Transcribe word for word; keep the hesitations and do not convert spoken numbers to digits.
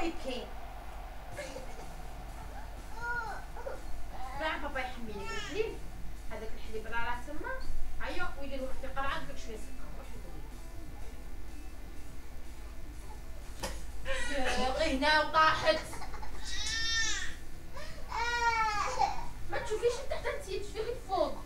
يبكي. راه بابا يحمي لك الحليب، هذاك الحليب راه راه تما. هيا ويدير واحد القرعه ديك شويه سكر. غير هنا وطاحت. ما تشوفيش لتحت انت، تشوفي غير فوق.